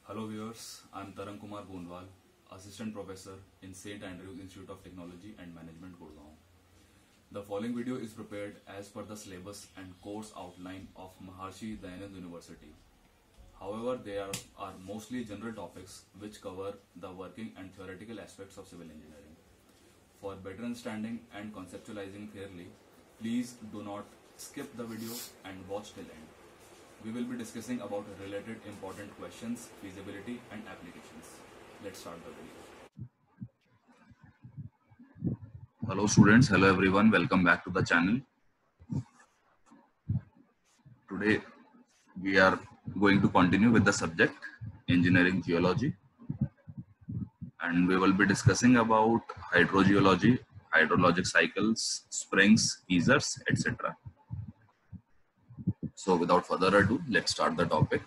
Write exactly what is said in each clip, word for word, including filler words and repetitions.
Hello viewers, I am Tarang Kumar Goonwal, Assistant Professor in Saint Andrews Institute of Technology and Management, Gurgaon. The following video is prepared as per the syllabus and course outline of Maharshi Dayanand University. However, they are, are mostly general topics which cover the working and theoretical aspects of civil engineering. For better understanding and conceptualizing clearly, please do not skip the video and watch till end. We will be discussing about related important questions, feasibility and applications. Let's start the video. Hello students, hello everyone, welcome back to the channel. Today we are going to continue with the subject engineering geology, and we will be discussing about hydrogeology, hydrologic cycles, springs, geysers, et cetera. So without further ado, let's start the topic.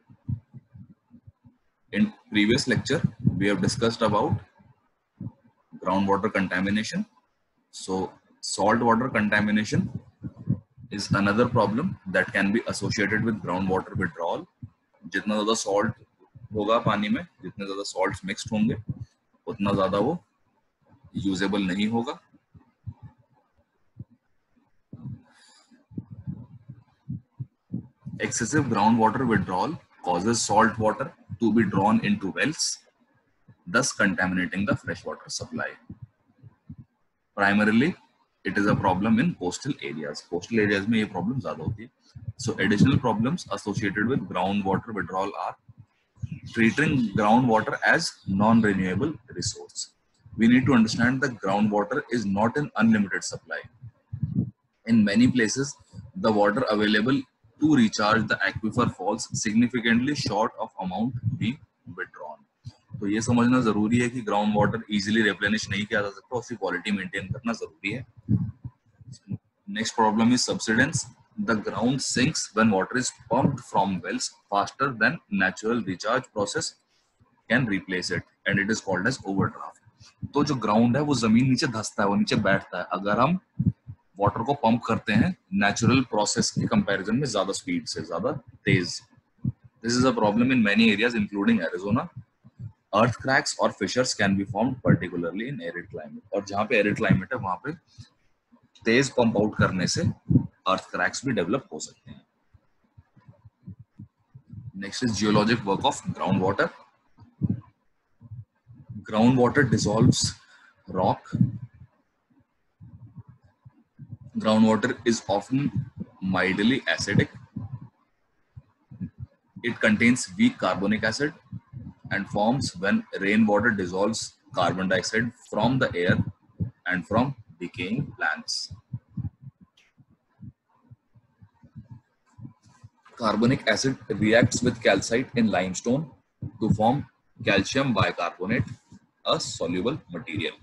In previous lecture, we have discussed about groundwater contamination. So salt water contamination is another problem that can be associated with groundwater withdrawal. जितना ज़्यादा salt होगा पानी में, जितने ज़्यादा salts mixed होंगे, उतना ज़्यादा वो usable नहीं होगा. Excessive groundwater withdrawal causes salt water to be drawn into wells, thus contaminating the freshwater supply. Primarily, it is a problem in coastal areas. Coastal areas में ये problem ज़्यादा होती है. So additional problems associated with groundwater withdrawal are treating groundwater as non-renewable resource. We need to understand that groundwater is not an unlimited supply. In many places, the water available to recharge the aquifer falls significantly short of amount being withdrawn. तो ये समझना जरूरी है कि ground water easily replenish नहीं किया जा सकता, उसकी क्वालिटी मेंटेन करना जरूरी है. Next problem is subsidence. The ground sinks when water is pumped from wells faster than natural recharge process can replace it and it is called as overdraft. तो जो ग्राउंड है वो जमीन नीचे धंसता है, वो नीचे बैठता है अगर हम वाटर को पंप करते हैं नेचुरल प्रोसेस के कंपैरिजन में ज्यादा स्पीड से, ज्यादा तेज. This is a problem in many areas including Arizona. Earth cracks और fissures can be formed particularly in arid climate. और जहां पे एरिड क्लाइमेट है वहां पे तेज पंप आउट करने से अर्थ क्रैक्स भी डेवलप हो सकते हैं. Next is geologic work of ground water. Ground water dissolves rock. Groundwater is often mildly acidic. It contains weak carbonic acid and forms when rainwater dissolves carbon dioxide from the air and from decaying plants. Carbonic acid reacts with calcite in limestone to form calcium bicarbonate, a soluble material.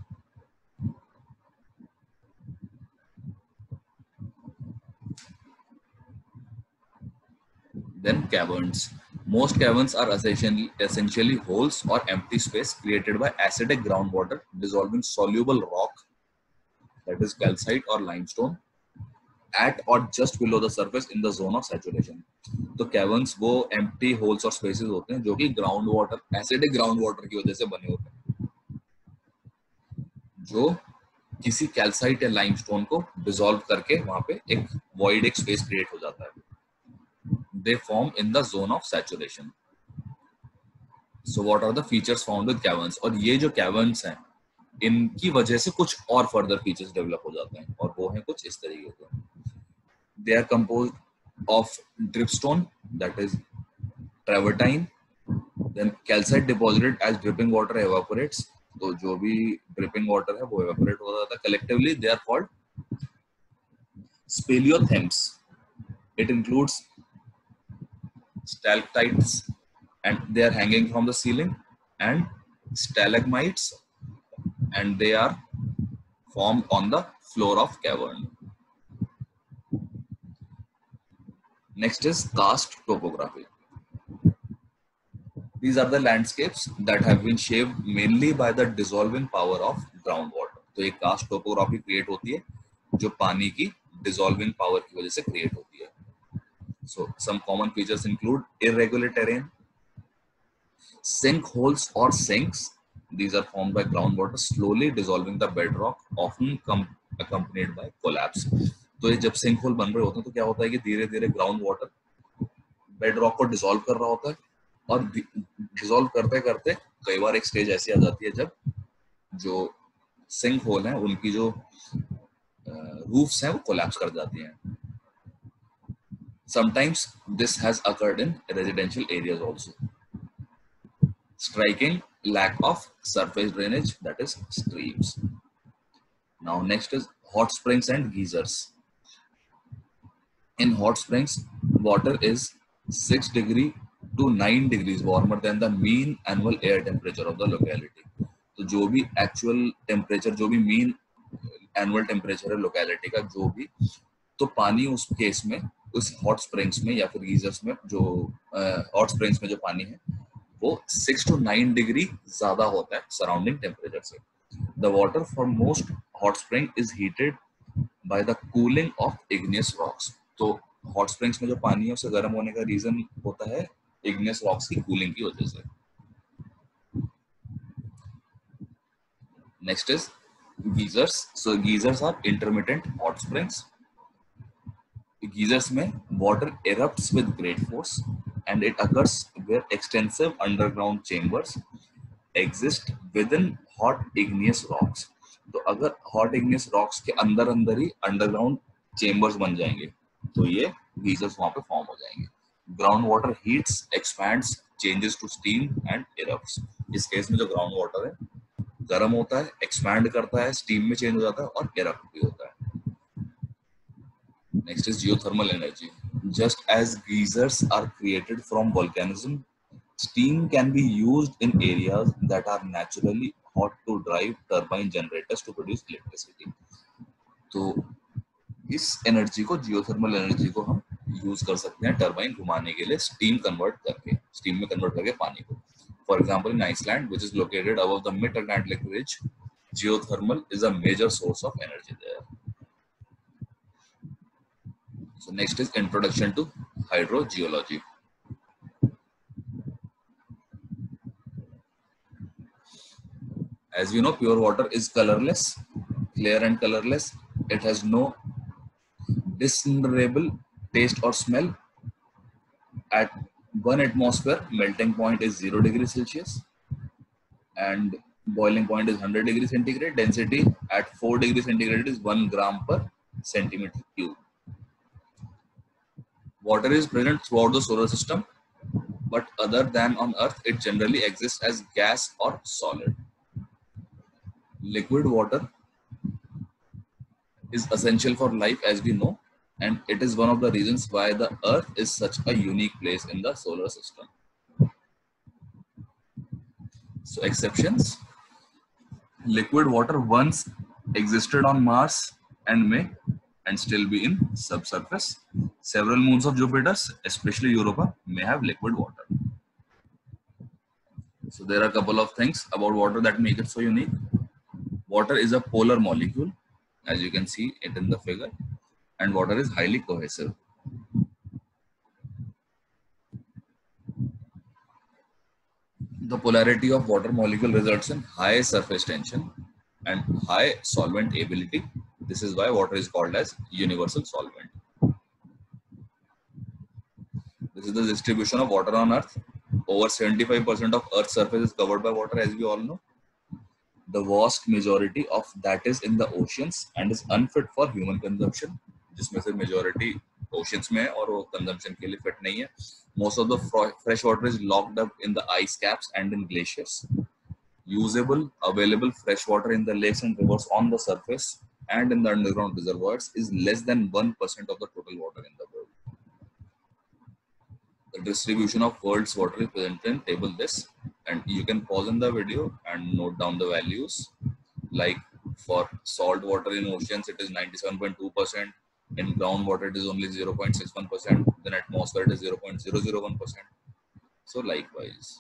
Then caverns. Most caverns are essentially, essentially holes or empty space created by acidic groundwater dissolving soluble rock, that is calcite or limestone, at or just below the surface in the zone of saturation. तो caverns वो empty holes और spaces होते हैं जो कि ground water, acidic ground water की वजह से बने होते हैं, जो किसी calcite या limestone को dissolve करके वहां पे एक void, एक space create हो जाता है. They form in the zone of saturation. So what are the features found with caverns? और ये जो caverns हैं, इनकी वजह से कुछ और further features develop हो जाते हैं, और वो हैं कुछ इस तरीके के. They are composed of dripstone, that is travertine, then calcite deposited as dripping water evaporates. तो जो भी dripping water है वो evaporate हो जाता है. Collectively they are called speleothems. It includes stalactites, and they are hanging from the ceiling, and stalagmites, and they are formed on the floor of cavern. Next is karst topography. These are the landscapes that have been shaped mainly by the dissolving power of groundwater. तो एक karst topography create होती है जो पानी की dissolving power की वजह से create होती है. So some common features include irregular terrain, Sinkholes or sinks, these are formed by groundwater slowly dissolving the bedrock, often com- accompanied by collapse. तो ये जब सिंक होल बन रहे होते हैं तो क्या होता है कि धीरे धीरे ग्राउंड वाटर बेड रॉक को डिसॉल्व कर रहा होता है, और डिसॉल्व करते करते कई बार एक स्टेज ऐसी आ जाती है जब जो सिंक होल है उनकी जो रूफ्स हैं वो कोलैप्स कर जाती हैं. Sometimes this has occurred in residential areas also, striking lack of surface drainage, that is streams. Now next is hot springs and geysers. In hot springs, water is six degree to nine degrees warmer than the mean annual air temperature of the locality. तो जो भी actual temperature, जो भी mean annual temperature है locality का जो भी, तो पानी उस केस में उस हॉट स्प्रिंग्स में या फिर गीजर्स में जो हॉट uh, स्प्रिंग्स में जो पानी है वो सिक्स टू नाइन डिग्री ज्यादा होता है सराउंडिंग टेम्परेचर से. The water from most hot spring is heated by the cooling of igneous rocks. तो हॉट स्प्रिंग्स में जो पानी है उसे गर्म होने का रीजन होता है इग्नियस रॉक्स की कूलिंग की वजह से. Next is geysers. So geysers are intermittent hot springs. Geysers में water erupts with great force and it occurs where extensive underground chambers exist within hot igneous rocks. तो अगर hot igneous rocks के अंदर अंदर ही underground chambers बन जाएंगे तो ये geysers वहाँ पे form हो जाएंगे. Ground water heats, expands, changes to steam and erupts. इस केस में जो ground water है गर्म होता है, expand करता है, steam में change हो जाता है और erupt भी होता है. Next is geothermal energy. Just as geysers are created from volcanism, steam can be used in areas that are naturally hot to drive turbine generators to produce electricity. तो इस एनर्जी को, जियोथर्मल एनर्जी को हम use कर सकते हैं turbine घुमाने के लिए, स्टीम कन्वर्ट करके, स्टीम में कन्वर्ट करके पानी को. For example in Iceland which is located above the mid Atlantic ridge, geothermal is a major source of energy there. So next is introduction to hydrogeology. As we know, pure water is colorless, clear and colorless. It has no discernible taste or smell. At one atmosphere, melting point is zero degrees Celsius and boiling point is one hundred degrees centigrade. Density at four degrees centigrade is one gram per centimeter cube. Water is present throughout the solar system, but other than on Earth, it generally exists as gas or solid. Liquid water is essential for life, as we know, and it is one of the reasons why the Earth is such a unique place in the solar system. So exceptions. Liquid water once existed on Mars and may and still be in subsurface. Several moons of Jupiter, especially Europa, may have liquid water. So there are a couple of things about water that make it so unique. Water is a polar molecule, as you can see it in the figure, and water is highly cohesive. The polarity of water molecule results in high surface tension and high solvent ability. This is why water is called as universal solvent. This is the distribution of water on Earth. Over seventy-five percent of Earth's surface is covered by water, as we all know. The vast majority of that is in the oceans and is unfit for human consumption. जिसमें से majority oceans में है और वो consumption के लिए fit नहीं है. Most of the fresh water is locked up in the ice caps and in glaciers. Usable, available fresh water in the lakes and rivers on the surface and in the underground reservoirs is less than one percent of the total water in the world. The distribution of world's water is presented in table this, and you can pause in the video and note down the values. Like for salt water in oceans, it is ninety-seven point two percent. In groundwater, it is only zero point six one percent. Then atmosphere, it is zero point zero zero one percent. So likewise.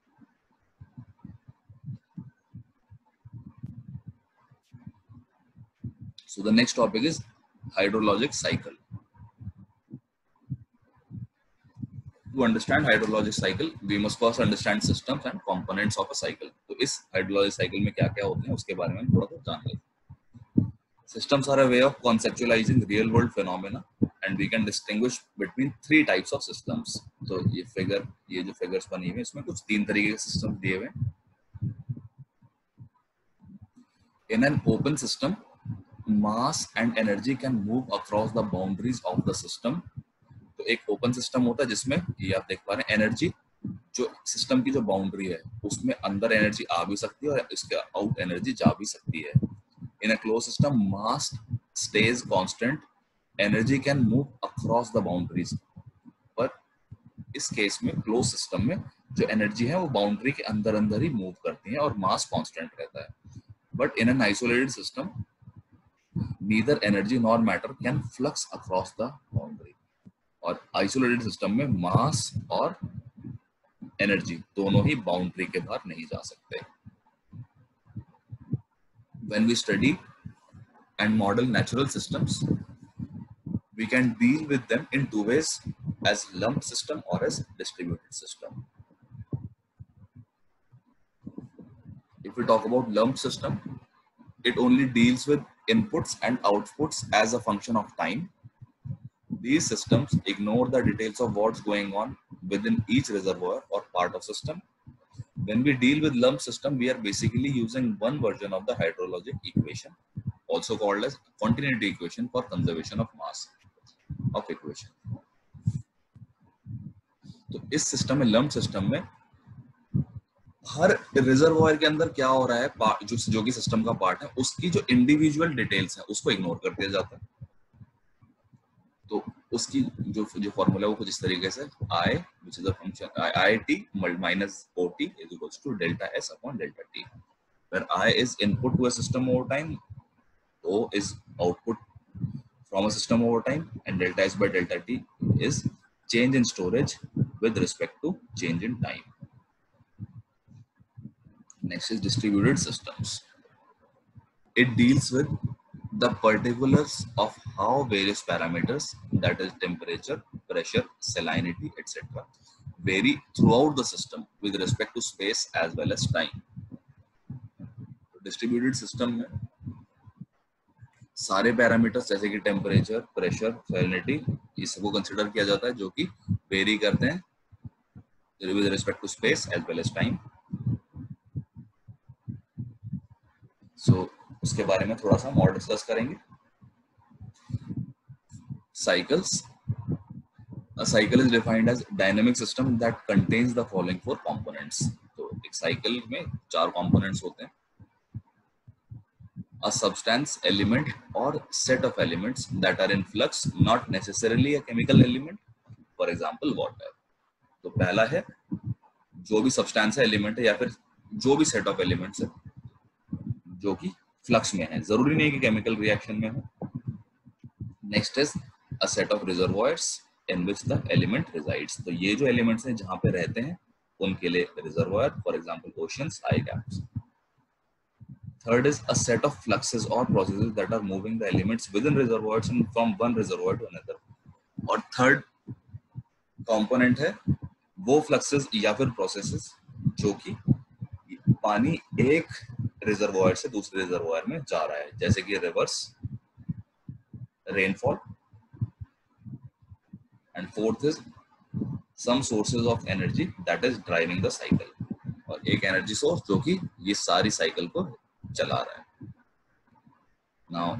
So the next topic is hydrologic cycle. to understand hydrologic cycle, we must first understand systems and components of a cycle. तो इस hydrologic cycle में क्या क्या होते हैं उसके बारे में थोड़ा सा जान लेते हैं. Systems are a way of conceptualizing real world phenomena, and we can distinguish between three types of systems. तो ये figure, ये जो figures बनी हुई है इसमें कुछ तीन तरीके के systems दिए हुए हैं. In an open system, mass and energy can move across the boundaries of the system. तो एक ओपन सिस्टम होता है जिसमें ये आप देख पा रहे हैं एनर्जी जो सिस्टम की जो बाउंड्री है उसमें अंदर एनर्जी आ भी सकती है और इसके आउट एनर्जी जा भी सकती है. In a close system mass stays constant, energy can move across the boundaries. पर इस केस में क्लोज सिस्टम में जो एनर्जी है वो बाउंड्री के अंदर अंदर ही मूव करती है और मास कांस्टेंट रहता है. But in an isolated system neither energy nor matter can flux across the boundary. और आइसोलेटेड सिस्टम में मास और एनर्जी दोनों ही बाउंड्री के बाहर नहीं जा सकते. When we study and model natural systems, we can deal with them in two ways, as lumped system or as distributed system. If we talk about lumped system, it only deals with inputs and outputs as a function of time. These systems ignore the details of what's going on within each reservoir or part of system. When we deal with lump system, we are basically using one version of the hydrologic equation, also called as continuity equation for conservation of mass of equation. तो इस system में, lump system में, हर reservoir के अंदर क्या हो रहा है, जो जो कि सिस्टम का पार्ट है, उसकी जो इंडिविजुअल डिटेल्स है उसको इग्नोर कर दिया जाता है. तो उसकी जो जो फॉर्मूला वो कुछ इस तरीके से I which is a function I T minus O T is equals to delta S upon delta T, where I is input to a system over time, O is output from a system over time, and delta S by delta T is change in storage with respect to change in time. Next is distributed systems. It deals with the particulars of how various parameters, that is temperature, pressure, salinity, et cetera, vary throughout the system with respect to space as well as time. Distributed system में सारे parameters जैसे कि temperature, pressure, salinity, इसको consider किया जाता है जो कि वेरी करते हैं with respect to space as well as time. So उसके बारे में थोड़ा सा और डिस्कस करेंगे. Cycles. A cycle is defined as dynamic system that contains the following four components. तो एक साइकिल में चार components होते हैं. A substance, element or set of elements that are in flux, not necessarily a chemical element, for example water. तो पहला है जो भी substance है, element है, या फिर जो भी set of elements है जो कि फ्लक्स में है, जरूरी नहीं कि केमिकल रिएक्शन में हो. Next is a set of reservoirs in which the element resides. तो ये जो एलिमेंट्स हैं जहां पे रहते हैं उनके लिए reservoir, for example oceans, ice caps. Third is a set of fluxes और processes that are moving the elements within reservoirs from one reservoir to another. और थर्ड कंपोनेंट है वो फ्लक्सेस या फिर प्रोसेसेस जो कि पानी एक रिजर्वॉयर से दूसरे रिजर्वॉयर में जा रहा है, जैसे कि rivers, rainfall. And fourth is some sources of energy that is driving the cycle. और एक एनर्जी सोर्स जो कि ये सारी साइकिल को चला रहा है. Now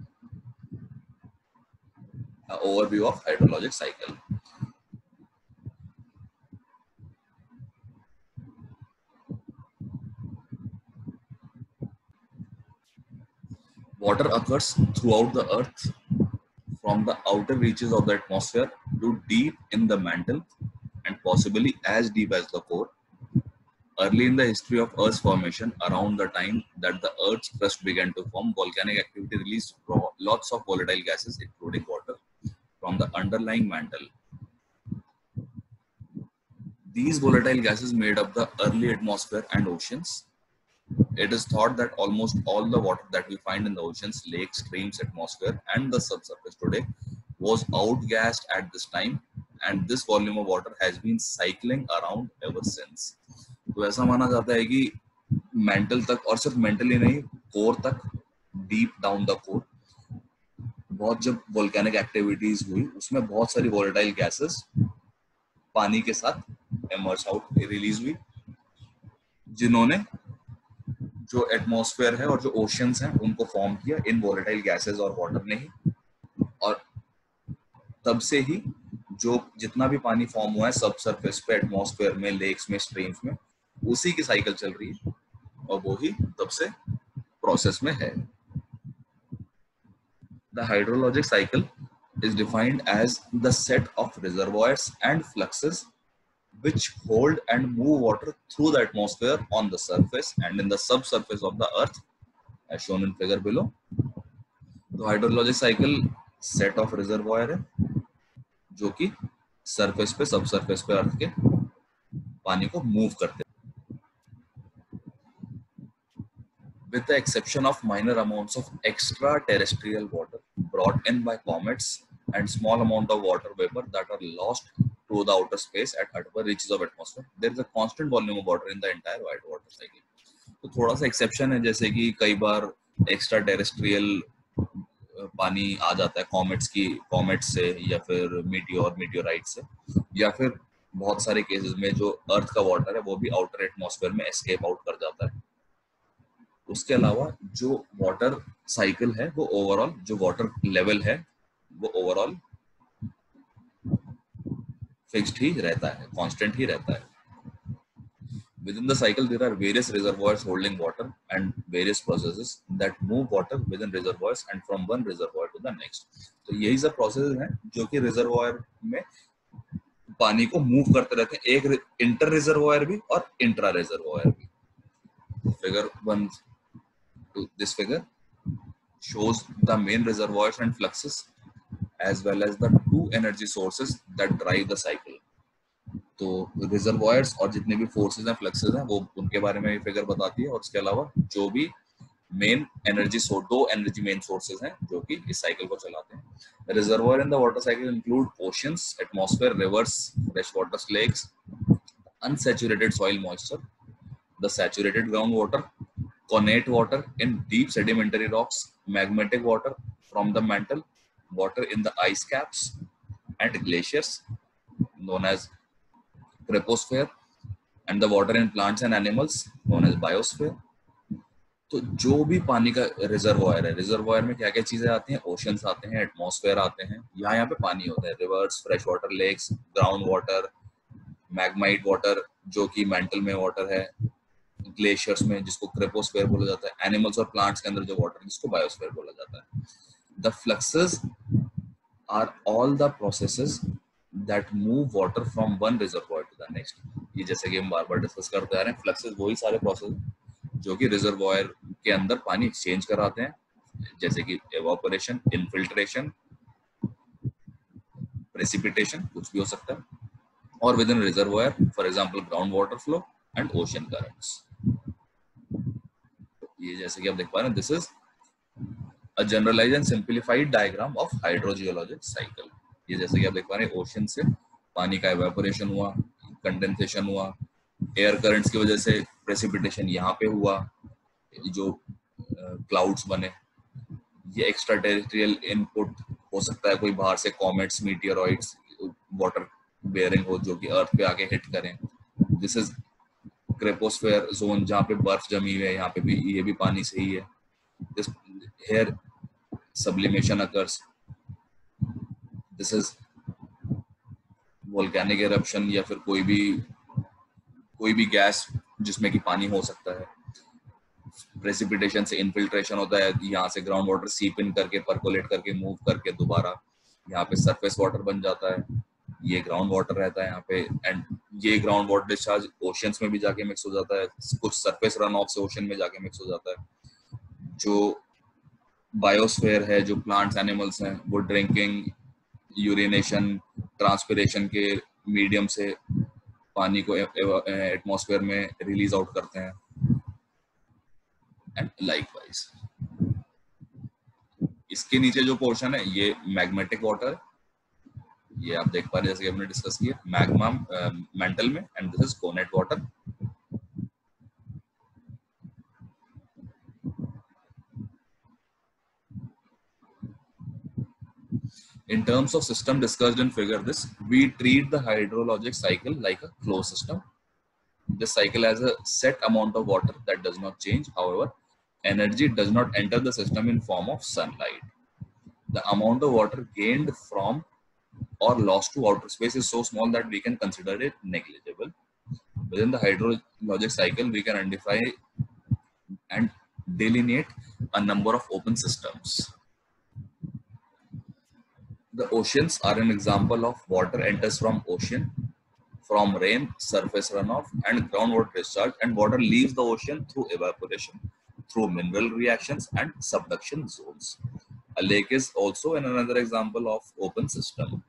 overview of hydrologic cycle. Water occurs throughout the earth from the outer reaches of the atmosphere to deep in the mantle and possibly as deep as the core. Early in the history of Earth's formation, around the time that the Earth's crust began to form, volcanic activity released lots of volatile gases, including water, from the underlying mantle. These volatile gases made up the early atmosphere and oceans. It is thought that almost all the water that we find in the oceans, lakes, streams, atmosphere, and the subsurface today was outgassed at this time and this volume of water has been cycling around ever since. तो ऐसा माना जाता है कि mental तक, और सिर्फ mentally नहीं, कोर तक, डीप डाउन द कोर, बहुत जब वोल्केनिक एक्टिविटीज हुई उसमें बहुत सारी वोलेटाइल गैसेस पानी के साथ एमर्ज आउट रिलीज हुई, जिन्होंने जो एटमॉस्फेयर है और जो ओशंस हैं उनको फॉर्म किया इन वोलेटाइल गैसेस और वाटर ने ही। और तब से ही जो जितना भी पानी फॉर्म हुआ है सब सरफेस पे, एटमॉस्फेयर में, लेक्स में, स्ट्रीम्स में, उसी की साइकिल चल रही है और वो ही तब से प्रोसेस में है। The hydrologic cycle is defined as the set of reservoirs and fluxes which hold and move water through the atmosphere on the surface and in the subsurface of the earth as shown in figure below. तो hydrologic cycle set of reservoir है जो कि surface पे, सब surface पे अर्थ के पानी को मूव करते हैं। With the exception of minor amounts of extraterrestrial water brought in by comets and small amount of water vapor that are lost to the outer space at upper reaches of atmosphere, there is a constant volume of water in the entire white water cycle. तो थोड़ा सा exception है, जैसे कि कई बार extra terrestrial पानी आ जाता है कॉमेट्स की कॉमेट से या फिर मीटियोर मीटियोराइट से, या फिर बहुत सारे केसेस में जो अर्थ का वाटर है वो भी आउटर एटमॉस्फेयर में एस्केप आउट कर जाता है। उसके अलावा जो वाटर साइकिल है वो ओवरऑल, जो वाटर लेवल है वो ओवरऑल फिक्स्ड ही रहता है, कांस्टेंट ही रहता है। Within the cycle there are various reservoirs holding water and various processes that move water within reservoirs and from one reservoir to the next. तो यही सब प्रोसेस हैं जो कि रिजर्वॉयर में पानी को मूव करते रहते हैं, एक इंटर रिजर्वॉयर भी और इंट्रा रिजर्वॉयर भी। Figure one to this figure shows the main reservoirs and fluxes as well as the two energy sources that drive the cycle. तो रिजर्वॉयर्स और जितने भी फोर्सेस हैं, फ्लक्सेस हैं, वो उनके बारे में ये फिगर बताती है। और उसके अलावा जो भी मेन एनर्जी सोर्स, दो एनर्जी मेन सोर्सेज हैं जो कि इस साइकिल को चलाते हैं। Reservoir in the water cycle include oceans, atmosphere, rivers, fresh water lakes, unsaturated soil moisture, the saturated ground water, connate water in deep sedimentary rocks, magmatic water from the mantle, water in the ice caps and glaciers known as troposphere, and the water in plants and animals known as biosphere. तो जो भी पानी का reservoir है, reservoir में क्या क्या चीजें आती हैं? ओशंस आते हैं, एटमॉस्फेयर आते हैं, यहाँ यहाँ पे पानी होता है, rivers, fresh water lakes, ground water, magmatic water जो कि मेंटल में वाटर है, ग्लेशियर्स में जिसको क्रेपोस्फेयर बोला जाता है, एनिमल्स और प्लांट्स के अंदर जो वाटर है जिसको बायोस्फेयर बोला जाता है। The fluxes are all the processes that move water from one reservoir to the next. ये जैसे कि हम बार बार डिस्कस करते आ रहे हैं, फ्लक्सेस वही सारे प्रोसेस जो कि रिजर्वॉयर के अंदर पानी एक्सचेंज कराते हैं, जैसे कि एवापोरेशन, इनफिल्ट्रेशन, प्रेसिपिटेशन, कुछ भी हो सकता है, और within reservoir for example ground water flow and ocean currents. ये जैसे कि आप देख पा रहे हैं, this is a generalized and simplified diagram of hydrogeologic cycle. ये जैसे कि आप देख पा रहे हैं, ओशन से पानी का इवेपोरेशन हुआ, कंडेंसेशन हुआ, एयर करंट्स की वजह से प्रेसिपिटेशन यहाँ पे हुआ, जो क्लाउड्स uh, बने, ये एक्स्ट्रा टेरेस्ट्रियल इनपुट हो सकता है, कोई बाहर से कॉमेट्स, मीटियोरॉइड्स, वाटर बेयरिंग हो जो कि अर्थ पे आके हिट करें। दिस इज क्रेपोस्फेयर जोन जहाँ पे बर्फ जमी हुई है, यहाँ पे भी ये भी पानी से ही है। This here sublimation occurs, this is volcanic eruption या फिर कोई भी कोई भी गैस जिसमें कि पानी हो सकता है। प्रेसिपिटेशन से इनफिल्ट्रेशन होता है, यहाँ से ग्राउंड वाटर सीप इन करके परकोलेट करके मूव करके दोबारा यहाँ पे सरफेस वाटर बन जाता है, ये ग्राउंड वाटर रहता है यहाँ पे, एंड ये ग्राउंड वाटर डिस्चार्ज ओशंस में भी जाके मिक्स हो जाता है, कुछ सरफेस रन ऑफ से ओशन में जाके मिक्स हो जाता है। जो बायोस्फेयर है, जो प्लांट्स एनिमल्स हैं, वो ड्रिंकिंग, यूरिनेशन, ट्रांसपिरेशन के मीडियम से पानी को एटमॉस्फेयर में रिलीज आउट करते हैं, एंड लाइकवाइज। इसके नीचे जो पोर्शन है ये मैग्मेटिक वाटर, ये आप देख पा रहे हैं जैसे कि हमने डिस्कस किया मैग्मा मेंटल में, and this is connate water. In terms of system discussed in figure this, we treat the hydrologic cycle like a closed system. This cycle has a set amount of water that does not change. However, energy does not enter the system in form of sunlight. The amount of water gained from or lost to outer space is so small that we can consider it negligible. Within the hydrologic cycle, we can identify and delineate a number of open systems. The oceans are an example of water enters from ocean, from rain, surface runoff, and groundwater discharge, and water leaves the ocean through evaporation, through mineral reactions and subduction zones. A lake is also another example of open system.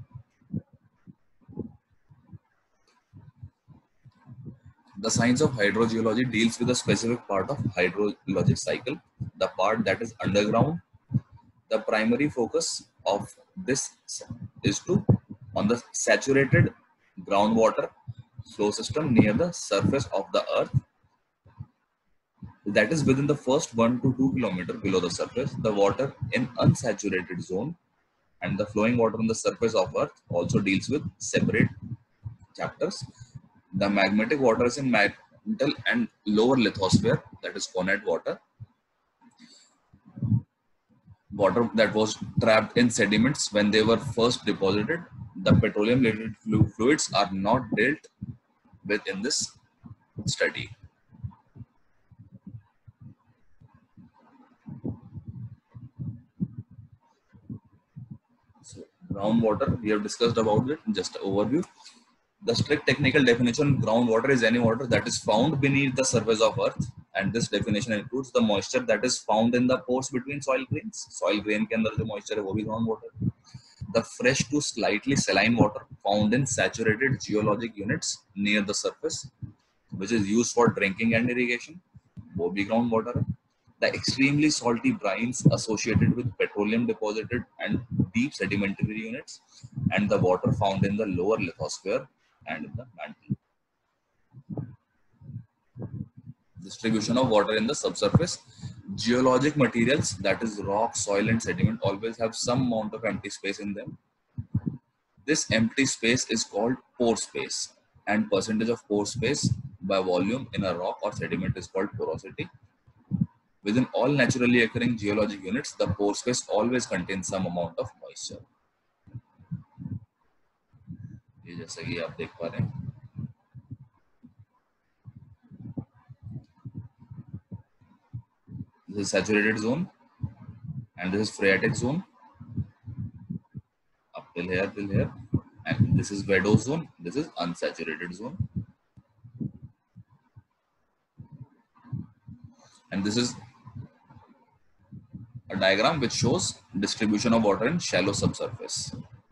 The science of hydrogeology deals with a specific part of hydrologic cycle, the part that is underground. The primary focus of this is to on the saturated groundwater flow system near the surface of the earth, that is within the first one to two kilometer below the surface. The water in unsaturated zone and the flowing water on the surface of earth also deals with separate chapters. The magmatic water is in mantle and lower lithosphere, that is Conet water. Water that was trapped in sediments when they were first deposited. The petroleum related fluids are not dealt with in this study. So groundwater, we have discussed about it, just an overview. The strict technical definition of groundwater is any water that is found beneath the surface of earth, and this definition includes the moisture that is found in the pores between soil grains. Soil grain के अंदर जो moisture है वो भी groundwater. The fresh to slightly saline water found in saturated geologic units near the surface, which is used for drinking and irrigation, वो भी groundwater है. The extremely salty brines associated with petroleum deposited and deep sedimentary units, and the water found in the lower lithosphere and in the mantle. Distribution of water in the subsurface. Geologic materials, that is rock, soil and sediment, always have some amount of empty space in them. This empty space is called pore space, and percentage of pore space by volume in a rock or sediment is called porosity. Within all naturally occurring geologic units, the pore space always contains some amount of moisture. ये जैसा कि आप देख पा रहे हैं, this is saturated zone and this is phreatic zone up till here till here, and this is vadose zone, this is unsaturated zone, and this is a diagram which shows distribution of water in shallow subsurface.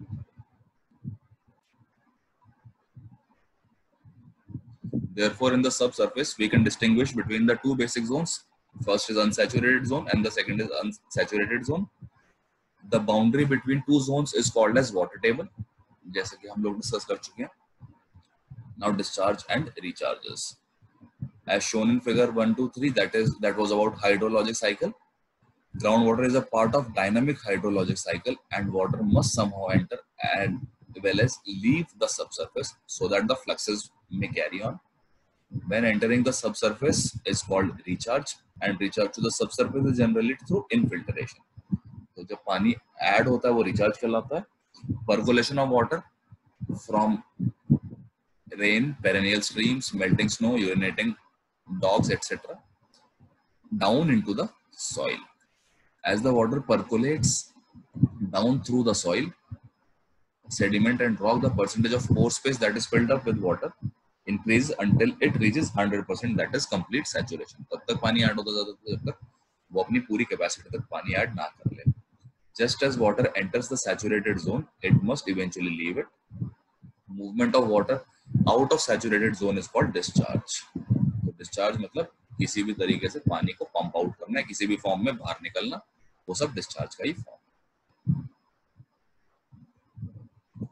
Therefore, in the subsurface, we can distinguish between the two basic zones. First is unsaturated zone and the second is unsaturated zone. The boundary between two zones is called as water table, जैसे कि हम लोग discuss कर चुके हैं. Now discharge and recharges. As shown in figure one, two, three, that is that was about hydrologic cycle. Groundwater is a part of dynamic hydrologic cycle, and water must somehow enter and well as leave the subsurface so that the fluxes may carry on. When entering the subsurface is called recharge, and recharge to the subsurface is generally through infiltration. तो जब पानी add होता है वो recharge कहलाता है. Percolation of water from rain, perennial streams, melting snow, urinating dogs, et cetera down into the soil. As the water percolates down through the soil, sediment and rock, the percentage of pore space that is filled up with water increases until it reaches one hundred percent, that is complete saturation. तब तक पानी add होता जाता है जब तक वो अपनी पूरी कैपेसिटी तक पानी ऐड ना कर ले. Just as water enters the saturated zone, it must eventually leave it. Movement of water out of saturated zone is called discharge. तो discharge मतलब किसी भी तरीके से पानी को पंप आउट करना है, किसी भी फॉर्म में बाहर निकलना, वो सब डिस्चार्ज का ही form.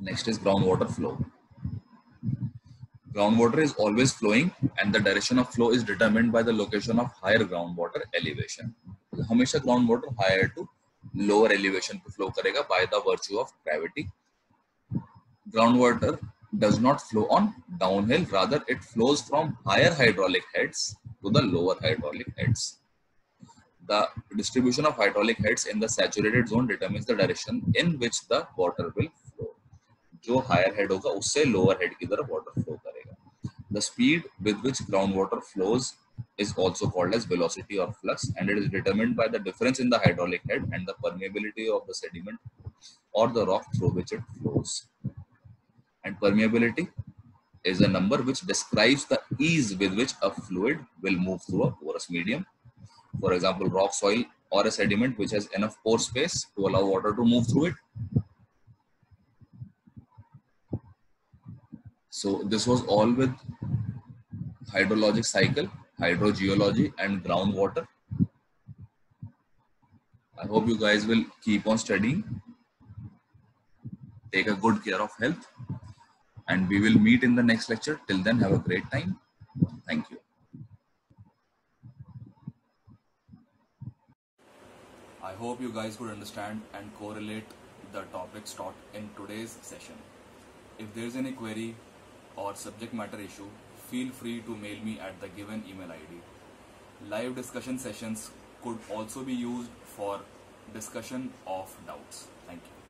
Next is groundwater flow. Groundwater is always flowing and the direction of flow is determined by the location of higher groundwater elevation. हमेशा groundwater higher to lower elevation पे flow करेगा by the virtue of gravity. Groundwater does not flow on downhill, rather it flows from higher hydraulic heads to the lower hydraulic heads. The distribution of hydraulic heads in the saturated zone determines the direction in which the water will flow. जो higher head होगा उससे lower head की तरफ water flow करेगा. The speed with which groundwater flows is also called as velocity or flux, and it is determined by the difference in the hydraulic head and the permeability of the sediment or the rock through which it flows. And permeability is a number which describes the ease with which a fluid will move through a porous medium. For example, rock, soil, or a sediment which has enough pore space to allow water to move through it. So this was all with hydrologic cycle, hydrogeology, and groundwater. I hope you guys will keep on studying. Take a good care of health. And we will meet in the next lecture. Till then, have a great time. Thank you. I hope you guys could understand and correlate the topics taught in today's session. If there is any query or subject matter issue, feel free to mail me at the given email I D. Live discussion sessions could also be used for discussion of doubts. Thank you.